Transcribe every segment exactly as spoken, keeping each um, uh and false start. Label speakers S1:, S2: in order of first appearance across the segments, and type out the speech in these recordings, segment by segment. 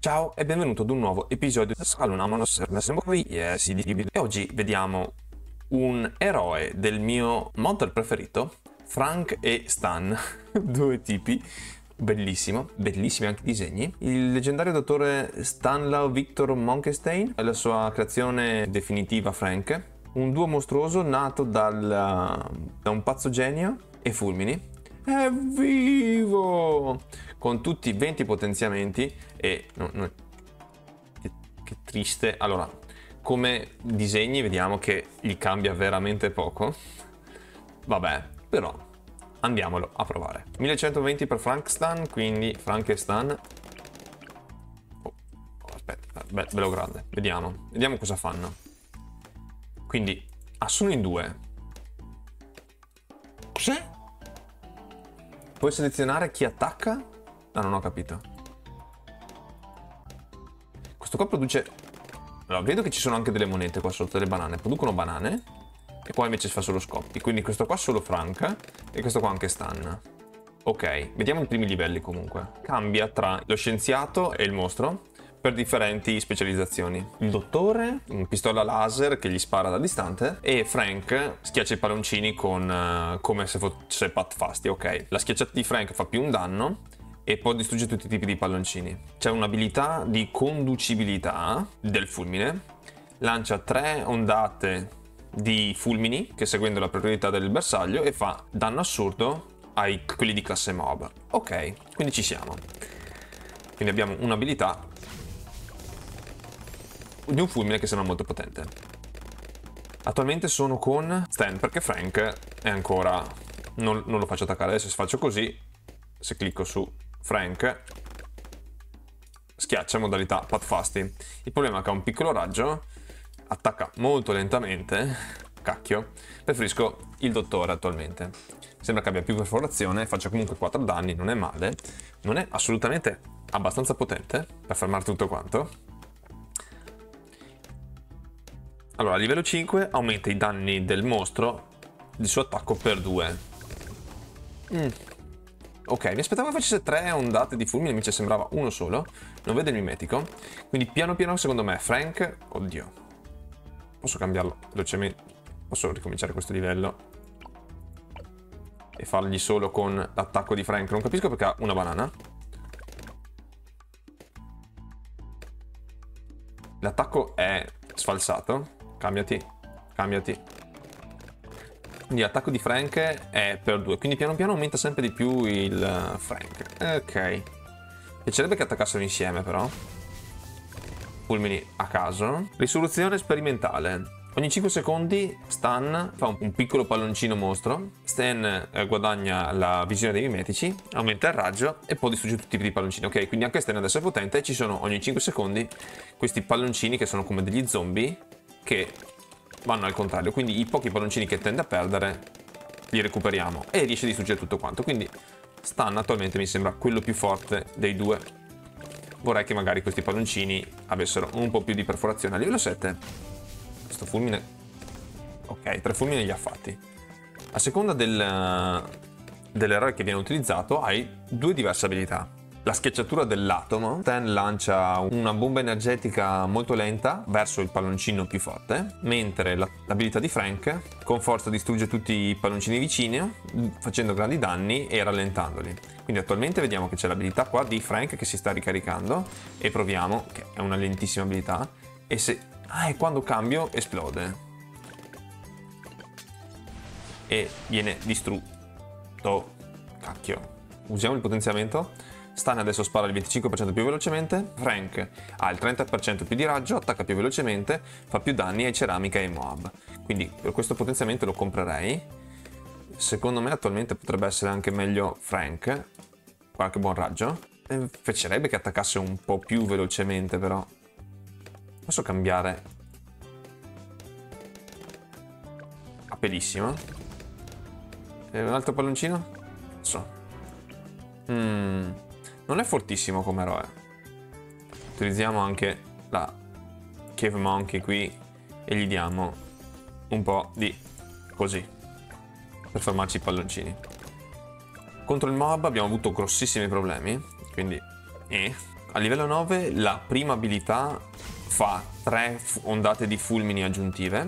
S1: Ciao e benvenuto ad un nuovo episodio di Salunamos e oggi vediamo un eroe del mio mod preferito, Frank e Stan, due tipi, bellissimo, bellissimi anche i disegni. Il leggendario dottore Stanislaw Victor Monkenstein è la sua creazione definitiva Frank, un duo mostruoso nato dal, da un pazzo genio e fulmini. È vivo! Con tutti i venti potenziamenti e... No, no, che, che triste. Allora, come disegni vediamo che gli cambia veramente poco. Vabbè, però andiamolo a provare. millecentoventi per Frankstan, quindi Frankestan. Oh, aspetta, be bello grande. Vediamo, vediamo cosa fanno. Quindi, ah, sono in due. Cos'è? Puoi selezionare chi attacca? Ah, non ho capito. Questo qua produce... Allora, vedo che ci sono anche delle monete qua sotto, delle banane. Producono banane. E poi invece fa solo scoppi. Quindi questo qua solo Frank. E questo qua anche Stan. Ok, vediamo i primi livelli comunque. Cambia tra lo scienziato e il mostro per differenti specializzazioni. Il dottore, una pistola laser che gli spara da distante, e Frank schiaccia i palloncini con uh, come se fosse Pat Fasti. Ok, la schiacciata di Frank fa più un danno e poi distrugge tutti i tipi di palloncini. C'è un'abilità di conducibilità del fulmine, lancia tre ondate di fulmini che seguendo la priorità del bersaglio e fa danno assurdo ai quelli di classe mob. Ok, quindi ci siamo. Quindi abbiamo un'abilità di un fulmine che sembra molto potente. Attualmente sono con Stan perché Frank è ancora... Non, non lo faccio attaccare. Adesso se faccio così, se clicco su Frank, schiaccia modalità Pat Fasti. Il problema è che ha un piccolo raggio, attacca molto lentamente. Cacchio, preferisco il dottore attualmente. Sembra che abbia più perforazione, faccia comunque quattro danni, non è male. Non è assolutamente abbastanza potente per fermare tutto quanto. Allora, a livello cinque aumenta i danni del mostro del suo attacco per due. Mm. Ok, mi aspettavo che facesse tre ondate di fulmine, invece sembrava uno solo. Non vede il mimetico. Quindi piano piano, secondo me, Frank... Oddio. Posso cambiarlo velocemente? Posso ricominciare questo livello e fargli solo con l'attacco di Frank? Non capisco perché ha una banana. L'attacco è sfalsato. Cambiati, cambiati. Quindi l'attacco di Frank è per due, quindi piano piano aumenta sempre di più il Frank. Ok. Piacerebbe che attaccassero insieme però. Fulmini a caso. Risoluzione sperimentale. Ogni cinque secondi Stan fa un, un piccolo palloncino mostro. Stan eh, guadagna la visione dei mimetici, aumenta il raggio e poi distrugge tutti i tipi di palloncini. Ok, quindi anche Stan adesso è potente e ci sono ogni cinque secondi questi palloncini che sono come degli zombie che vanno al contrario, quindi i pochi palloncini che tende a perdere li recuperiamo e riesce a distruggere tutto quanto. Quindi Stan attualmente mi sembra quello più forte dei due. Vorrei che magari questi palloncini avessero un po' più di perforazione. A livello sette questo fulmine, ok, tre fulmini li ha fatti. A seconda del, dell'eroe che viene utilizzato hai due diverse abilità. La schiacciatura dell'atomo. Stan lancia una bomba energetica molto lenta verso il palloncino più forte, mentre l'abilità di Frank con forza distrugge tutti i palloncini vicini, facendo grandi danni e rallentandoli. Quindi attualmente vediamo che c'è l'abilità qua di Frank che si sta ricaricando e proviamo, che è una lentissima abilità, e se... Ah, e quando cambio esplode. E viene distrutto. Cacchio. Usiamo il potenziamento. Stan adesso spara il venticinque per cento più velocemente, Frank ha il trenta per cento più di raggio, attacca più velocemente, fa più danni ai ceramica e ai mob. Quindi per questo potenziamento lo comprerei. Secondo me attualmente potrebbe essere anche meglio Frank, qualche buon raggio. E piacerebbe che attaccasse un po' più velocemente però. Posso cambiare? Ah, bellissimo. E un altro palloncino? So. Mm. Non è fortissimo come eroe. Utilizziamo anche la Cave Monkey qui e gli diamo un po' di così per fermarci i palloncini. Contro il mob abbiamo avuto grossissimi problemi, quindi eh, A livello nove la prima abilità fa tre ondate di fulmini aggiuntive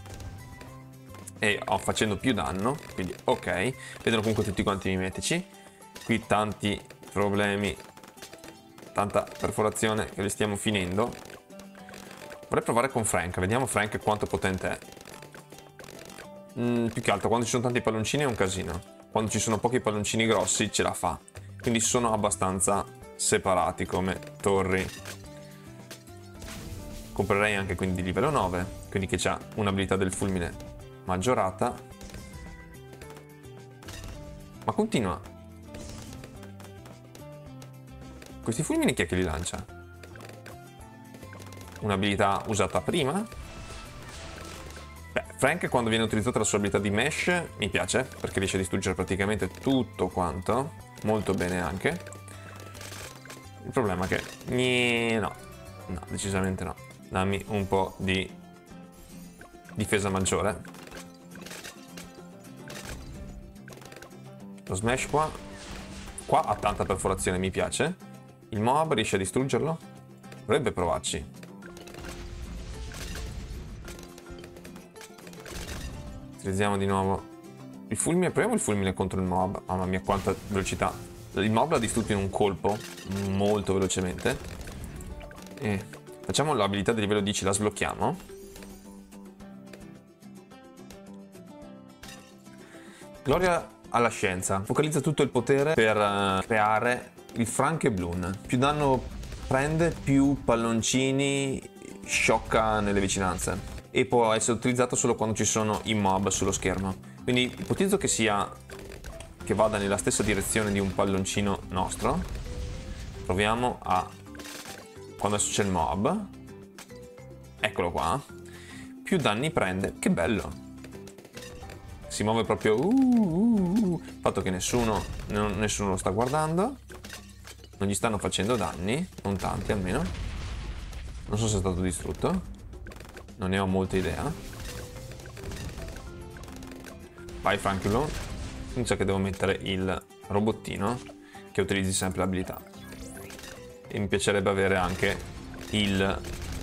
S1: e oh, facendo più danno, quindi ok, vedono comunque tutti quanti mimetici. Qui tanti problemi, tanta perforazione che li stiamo finendo. Vorrei provare con Frank, vediamo Frank quanto potente è. Mm, più che altro quando ci sono tanti palloncini è un casino, quando ci sono pochi palloncini grossi ce la fa, quindi sono abbastanza separati come torri. Comprerei anche quindi livello nove, quindi che ha un'abilità del fulmine maggiorata. Ma continua. Questi fulmini chi è che li lancia? Un'abilità usata prima? Beh, Frank quando viene utilizzata la sua abilità di mesh mi piace, perché riesce a distruggere praticamente tutto quanto, molto bene anche. Il problema è che... no, no, decisamente no. Dammi un po' di difesa maggiore. Lo smash qua. Qua ha tanta perforazione, mi piace. Il mob riesce a distruggerlo? Dovrebbe provarci. Utilizziamo di nuovo il fulmine. Proviamo il fulmine contro il mob. Mamma mia, quanta velocità. Il mob l'ha distrutto in un colpo, molto velocemente. E facciamo l'abilità di livello dieci, la sblocchiamo. Gloria alla scienza. Focalizza tutto il potere per uh, creare il Frankenbloom. Più danno prende, più palloncini sciocca nelle vicinanze. E può essere utilizzato solo quando ci sono i mob sullo schermo. Quindi ipotizzo che sia che vada nella stessa direzione di un palloncino nostro. Proviamo a... quando c'è il mob. Eccolo qua. Più danni prende. Che bello. Si muove proprio... Uh, uh, uh. Il fatto che nessuno, non, nessuno lo sta guardando. Non gli stanno facendo danni. Non tanti almeno. Non so se è stato distrutto. Non ne ho molta idea. Vai Frankenbloom. Mi sa che devo mettere il robottino che utilizzi sempre l'abilità. E mi piacerebbe avere anche il...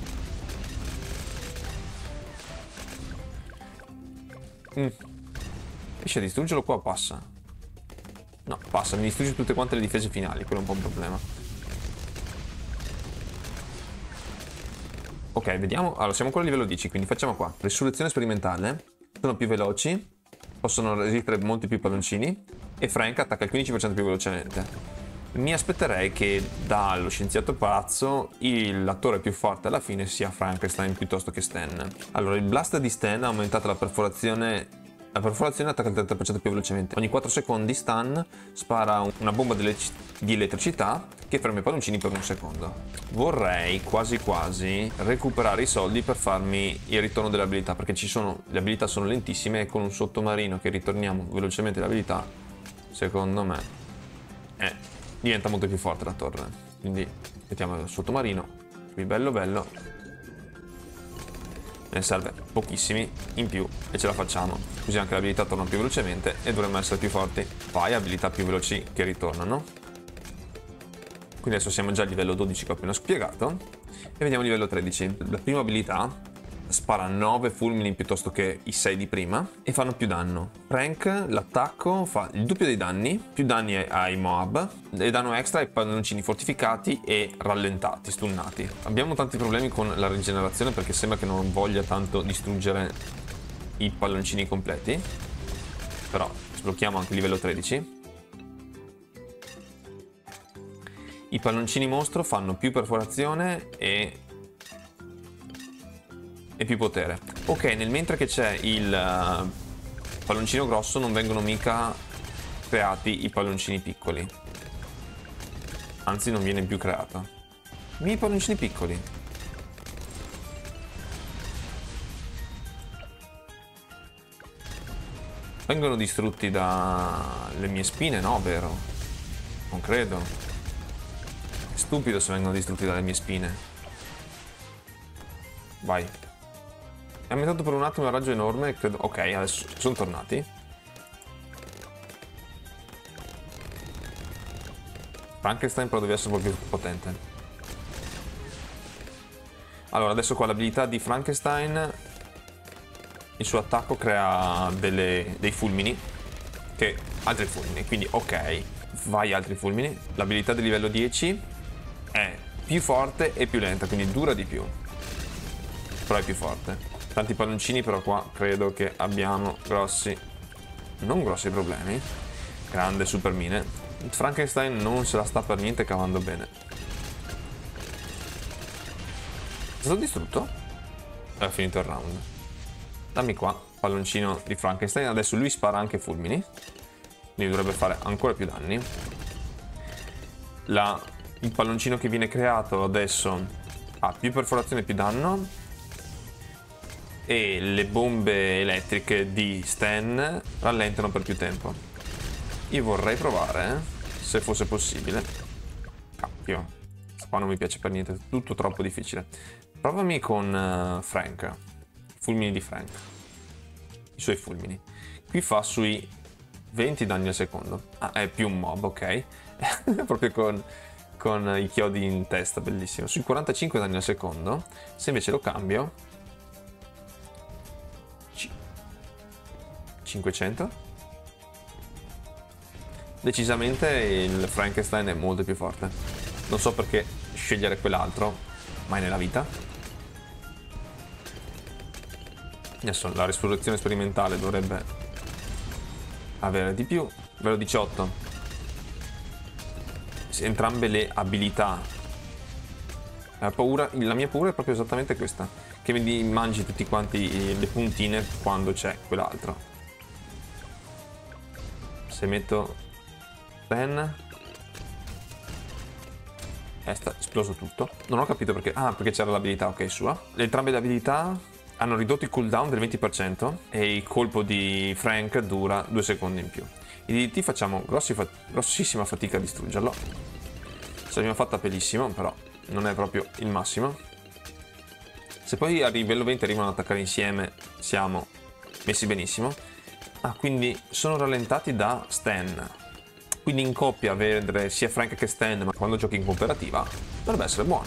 S1: Mm. Riesce a distruggerlo qua o passa? No, passa, mi distrugge tutte quante le difese finali, quello è un po' un problema. Ok, vediamo. Allora, siamo ancora a livello dieci, quindi facciamo qua. Resurrezione sperimentale. Sono più veloci. Possono resistere molti più palloncini. E Frank attacca il quindici per cento più velocemente. Mi aspetterei che dallo scienziato pazzo l'attore più forte alla fine sia Frankenstein piuttosto che Stan. Allora, il blast di Stan ha aumentato la perforazione. La perforazione attacca il trenta per cento più velocemente. Ogni quattro secondi Stan spara una bomba di elettricità che ferma i palloncini per un secondo. Vorrei quasi quasi recuperare i soldi per farmi il ritorno delle abilità, perché ci sono, le abilità sono lentissime e con un sottomarino che ritorniamo velocemente le abilità, secondo me eh, diventa molto più forte la torre. Quindi mettiamo il sottomarino, qui bello bello. Ne serve pochissimi in più e ce la facciamo. Così anche le abilità tornano più velocemente e dovremmo essere più forti. Vai, abilità più veloci che ritornano. Quindi adesso siamo già a livello dodici che ho appena spiegato. E vediamo il livello tredici. La prima abilità spara nove fulmini piuttosto che i sei di prima e fanno più danno. Frank, l'attacco, fa il doppio dei danni, più danni ai mob e danno extra ai palloncini fortificati e rallentati, stunnati. Abbiamo tanti problemi con la rigenerazione perché sembra che non voglia tanto distruggere i palloncini completi, però sblocchiamo anche il livello tredici. I palloncini mostro fanno più perforazione e e più potere. Ok, nel mentre che c'è il uh, palloncino grosso non vengono mica creati i palloncini piccoli. Anzi, non viene più creato. I palloncini piccoli. Vengono distrutti dalle mie spine, no, vero? Non credo. È stupido se vengono distrutti dalle mie spine. Vai. È aumentato per un attimo il raggio enorme, credo. Ok, adesso sono tornati. Frankenstein però deve essere un po' più potente. Allora, adesso qua l'abilità di Frankenstein, il suo attacco crea delle, dei fulmini, che altri fulmini, quindi ok, vai altri fulmini. L'abilità del livello dieci è più forte e più lenta, quindi dura di più, però è più forte. Tanti palloncini, però qua credo che abbiamo grossi, non grossi problemi. Grande super mine. Frankenstein non se la sta per niente cavando bene. È stato distrutto? È finito il round. Dammi qua, palloncino di Frankenstein. Adesso lui spara anche fulmini, quindi dovrebbe fare ancora più danni. La, il palloncino che viene creato adesso ha più perforazione e più danno, e le bombe elettriche di Stan rallentano per più tempo. Io vorrei provare, eh, se fosse possibile. Cappio, qua non mi piace per niente, è tutto troppo difficile. Provami con uh, Frank, fulmini di Frank, i suoi fulmini. Qui fa sui venti danni al secondo. Ah, è più un mob, ok. Proprio con, con i chiodi in testa, bellissimo. Sui quarantacinque danni al secondo. Se invece lo cambio, cinquecento. Decisamente il Frankenstein è molto più forte. Non so perché scegliere quell'altro mai nella vita. Adesso la risurrezione sperimentale dovrebbe avere di più. Livello diciotto. Entrambe le abilità. La paura, la mia paura è proprio esattamente questa, che mi mangi tutti quanti le puntine quando c'è quell'altro. Se metto pen, è sta esploso tutto. Non ho capito perché. Ah, perché c'era l'abilità, ok, sua. Entrambe le abilità hanno ridotto il cooldown del venti per cento e il colpo di Frank dura due secondi in più. I D D T facciamo grossi, grossissima fatica a distruggerlo. Ce l'abbiamo fatta pelissimo, però non è proprio il massimo. Se poi a livello venti arrivano ad attaccare insieme, siamo messi benissimo. Ah, quindi sono rallentati da Stan. Quindi in coppia avere sia Frank che Stan, ma quando giochi in cooperativa dovrebbe essere buono.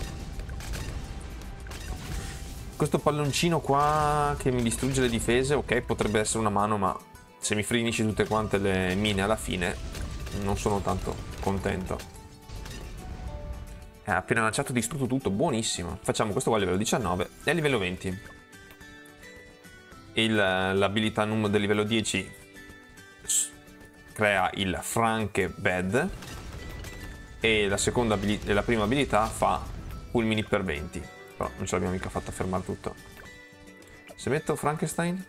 S1: Questo palloncino qua che mi distrugge le difese, ok, potrebbe essere una mano, ma se mi finisci tutte quante le mine alla fine non sono tanto contento. Ha appena lanciato, distrutto tutto, buonissimo. Facciamo questo qua a livello diciannove e a livello venti. L'abilità numero del livello dieci crea il Frank Bed e la seconda la prima abilità fa fulmini per venti, però non ce l'abbiamo mica fatta fermare tutto. Se metto Frankenstein,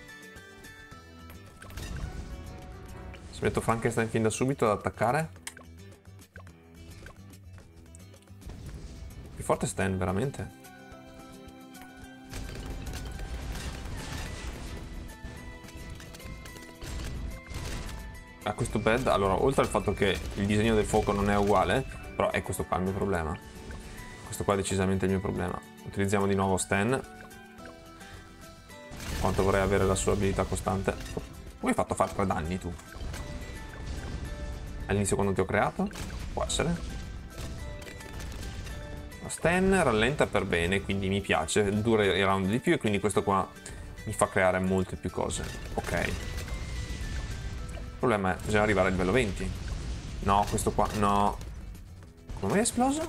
S1: se metto Frankenstein fin da subito ad attaccare, più forte Stan veramente. A questo bed, allora, oltre al fatto che il disegno del fuoco non è uguale, però è questo qua il mio problema. Questo qua è decisamente il mio problema. Utilizziamo di nuovo Stan. Quanto vorrei avere la sua abilità costante. Come hai fatto a fare tre danni tu? All'inizio quando ti ho creato? Può essere. Stan rallenta per bene, quindi mi piace. Dura i round di più e quindi questo qua mi fa creare molte più cose. Ok. Il problema è, bisogna arrivare a livello venti. No, questo qua, no. Come mai è esploso?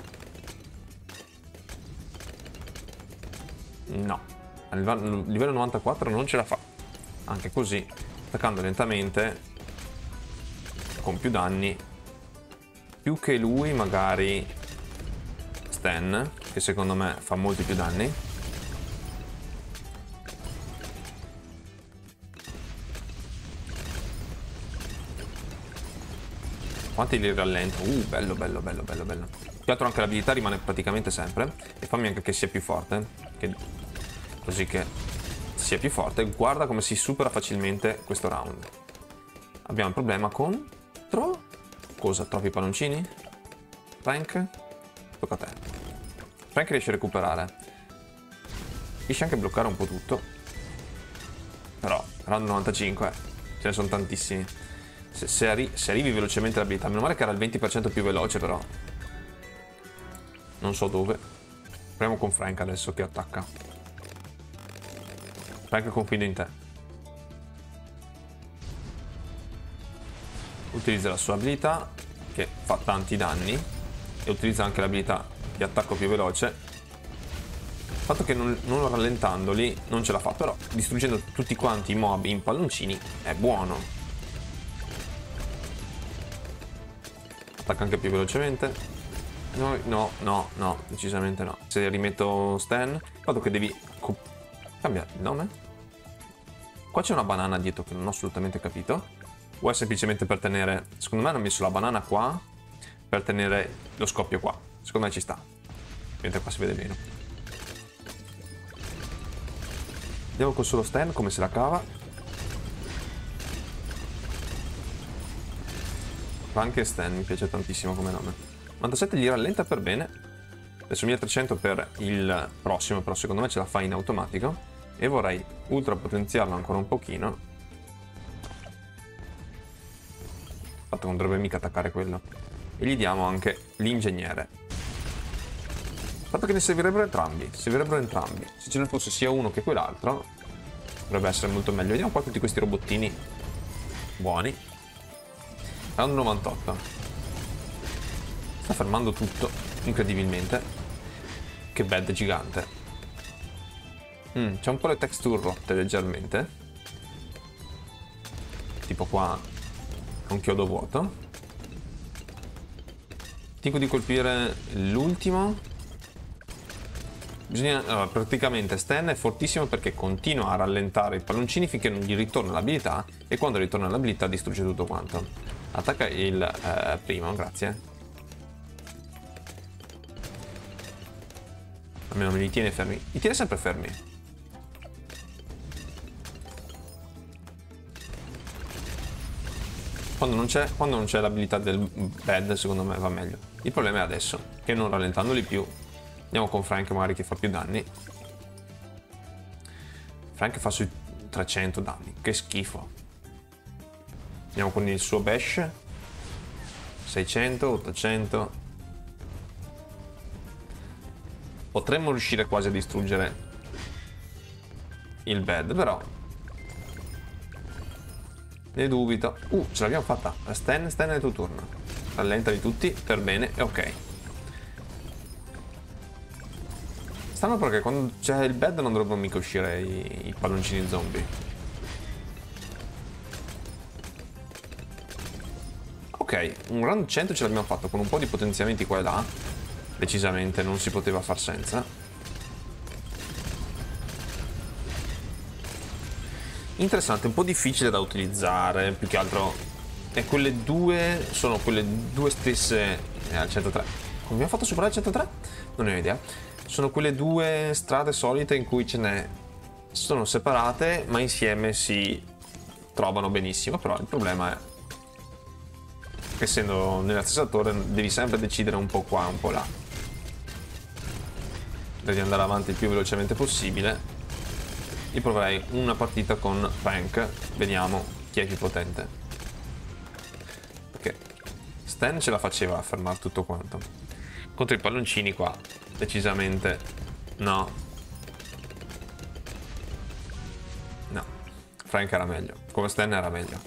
S1: No. A livello novantaquattro non ce la fa. Anche così, attaccando lentamente, con più danni. Più che lui, magari Stan, che secondo me fa molti più danni. Quanti li rallento? Uh, bello, bello, bello, bello, bello. Più che altro anche l'abilità rimane praticamente sempre. E fammi anche che sia più forte. Che... Così che sia più forte. Guarda come si supera facilmente questo round. Abbiamo un problema con... Tro... Cosa? Troppi palloncini? Frank? Tocca a te. Frank riesce a recuperare. Riesce anche a bloccare un po' tutto. Però, round novantacinque. Ce ne sono tantissimi. Se, se, arri se arrivi velocemente l'abilità, meno male che era il venti per cento più veloce, però non so dove. Proviamo con Frank adesso che attacca. Frank, confido in te. Utilizza la sua abilità, che fa tanti danni, e utilizza anche l'abilità di attacco più veloce. Il fatto che non, non rallentandoli non ce la fa, però distruggendo tutti quanti i mob in palloncini è buono. Attacca anche più velocemente. No, no, no, no, decisamente no. Se rimetto Stan, il fatto che devi cambiare il nome. Qua c'è una banana dietro che non ho assolutamente capito. O è semplicemente per tenere... Secondo me hanno messo la banana qua per tenere lo scoppio qua. Secondo me ci sta. Mentre qua si vede meno. Andiamo con solo Stan, come se la cava. Anche Stan mi piace tantissimo come nome. novantasette gli rallenta per bene. Adesso milletrecento per il prossimo, però secondo me ce la fa in automatico. E vorrei ultra potenziarlo ancora un pochino. Fatto che non dovrebbe mica attaccare quello. E gli diamo anche l'ingegnere. Fatto che ne servirebbero entrambi. Servirebbero entrambi. Se ce ne fosse sia uno che quell'altro, dovrebbe essere molto meglio. Vediamo qua tutti questi robottini buoni. Round novantotto. Sta fermando tutto, incredibilmente. Che bad gigante. Mm, c'è un po' le texture rotte leggermente. Tipo qua un chiodo vuoto. Dico di colpire l'ultimo. Bisogna, allora, praticamente Stan è fortissimo perché continua a rallentare i palloncini finché non gli ritorna l'abilità, e quando ritorna l'abilità distrugge tutto quanto. Attacca il eh, primo, grazie. Almeno me li tiene fermi. Li tiene sempre fermi. Quando non c'è quando non c'è l'abilità del bed, secondo me va meglio. Il problema è adesso, che non rallentandoli più. Andiamo con Frank magari che fa più danni. Frank fa sui trecento danni, che schifo. Andiamo con il suo bash. seicento, ottocento. Potremmo riuscire quasi a distruggere il bed, però ne dubito. Uh, ce l'abbiamo fatta. Stan, Stan è il tuo turno. Rallentali tutti, per bene, e ok. Stanno perché quando c'è il bed non dovrebbero mica uscire i, i palloncini zombie. Ok, un round cento ce l'abbiamo fatto con un po' di potenziamenti qua e là. Decisamente non si poteva far senza. Interessante, un po' difficile da utilizzare, più che altro. E quelle due sono quelle due stesse eh, al centotré. Come abbiamo fatto a superare il centotré? Non ne ho idea. Sono quelle due strade solite in cui ce n'è. Sono separate, ma insieme si trovano benissimo. Però il problema è che essendo nella stessa torre devi sempre decidere un po' qua, un po' là. Devi andare avanti il più velocemente possibile. Io proverei una partita con Frank, vediamo chi è più potente. Perché Stan ce la faceva a fermare tutto quanto. Contro i palloncini qua, decisamente no. No, Frank era meglio, come Stan era meglio.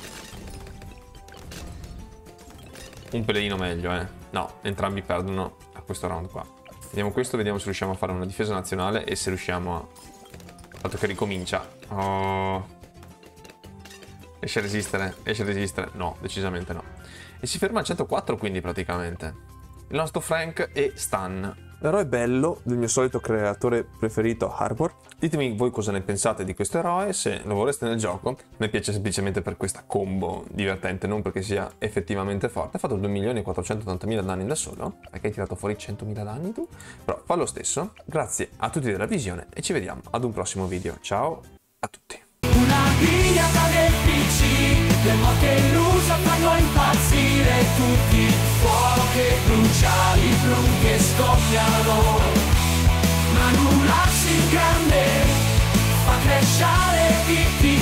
S1: Un pelino meglio, eh. No, entrambi perdono a questo round qua. Vediamo questo, vediamo se riusciamo a fare una difesa nazionale e se riusciamo a... Fatto che ricomincia. Oh. Riesce a resistere? Riesce a resistere? No, decisamente no. E si ferma al centoquattro quindi praticamente. Il nostro Frank e Stan. L'eroe bello del mio solito creatore preferito, Harbor. Ditemi voi cosa ne pensate di questo eroe, se lo vorreste nel gioco. Mi piace semplicemente per questa combo divertente, non perché sia effettivamente forte. Ha fatto due milioni quattrocentottantamila danni da solo. Perché hai tirato fuori centomila danni tu? Però fa lo stesso. Grazie a tutti della visione e ci vediamo ad un prossimo video. Ciao a tutti.
S2: Una grigliata del P C, le motte illusa fanno impazzire tutti. Fuoco che brucia, i blu che scoppiano, ma nulla si grande fa crescere i